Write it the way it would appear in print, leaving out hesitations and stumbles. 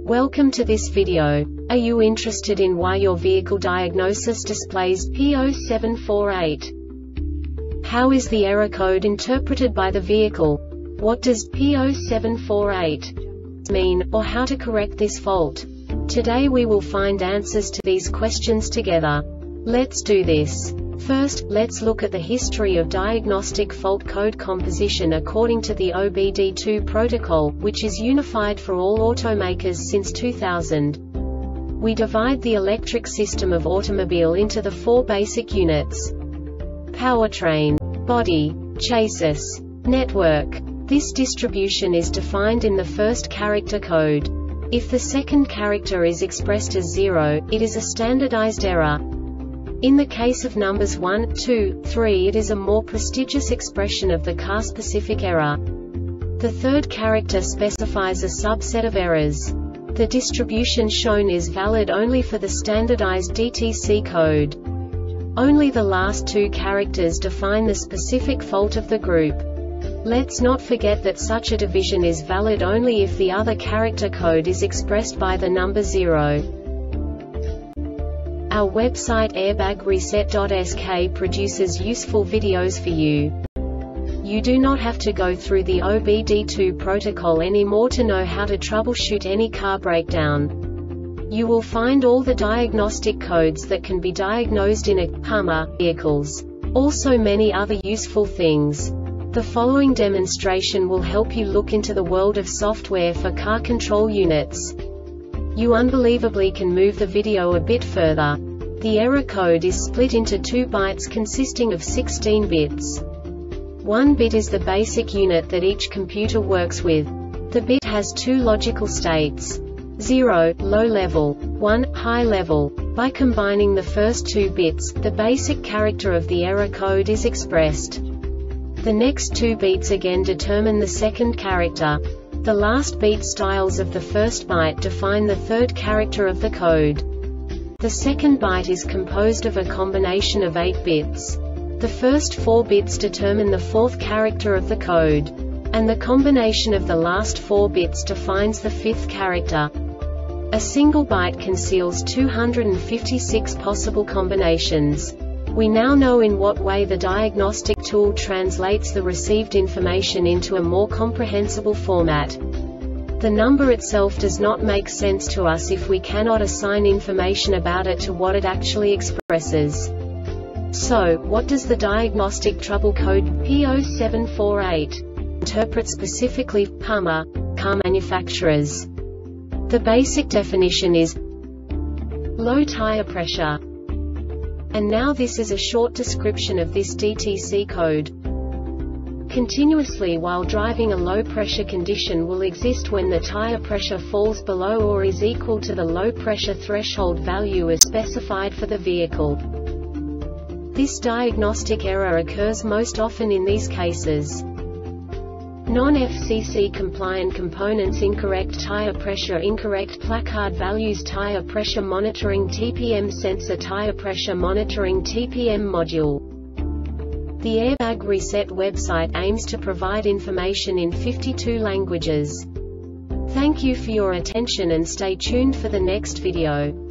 Welcome to this video. Are you interested in why your vehicle diagnosis displays P0748? How is the error code interpreted by the vehicle? What does P0748 mean, or how to correct this fault? Today we will find answers to these questions together. Let's do this. First, let's look at the history of diagnostic fault code composition according to the OBD2 protocol, which is unified for all automakers since 2000. We divide the electric system of automobile into the four basic units: powertrain, body, chassis, network. This distribution is defined in the first character code. If the second character is expressed as 0, it is a standardized error. In the case of numbers 1, 2, 3, it is a more prestigious expression of the car-specific error. The third character specifies a subset of errors. The distribution shown is valid only for the standardized DTC code. Only the last two characters define the specific fault of the group. Let's not forget that such a division is valid only if the other character code is expressed by the number 0. Our website airbagreset.sk produces useful videos for you. You do not have to go through the OBD2 protocol anymore to know how to troubleshoot any car breakdown. You will find all the diagnostic codes that can be diagnosed in a Hummer vehicles. Also many other useful things. The following demonstration will help you look into the world of software for car control units. You unbelievably can move the video a bit further. The error code is split into 2 bytes consisting of 16 bits. 1 bit is the basic unit that each computer works with. The bit has 2 logical states: 0, low level, 1, high level. By combining the first 2 bits, the basic character of the error code is expressed. The next 2 beats again determine the second character. The last beat styles of the first byte define the third character of the code. The second byte is composed of a combination of 8 bits. The first 4 bits determine the fourth character of the code. And the combination of the last 4 bits defines the fifth character. A single byte conceals 256 possible combinations. We now know in what way the diagnostic tool translates the received information into a more comprehensible format. The number itself does not make sense to us if we cannot assign information about it to what it actually expresses. So, what does the diagnostic trouble code P0748 interpret specifically for Hummer car manufacturers? The basic definition is low tire pressure. And now this is a short description of this DTC code. Continuously while driving, a low pressure condition will exist when the tire pressure falls below or is equal to the low pressure threshold value as specified for the vehicle. This diagnostic error occurs most often in these cases: non-FCC compliant components, incorrect tire pressure, incorrect placard values, tire pressure monitoring TPM sensor, tire pressure monitoring TPM module. The Airbag Reset website aims to provide information in 52 languages. Thank you for your attention and stay tuned for the next video.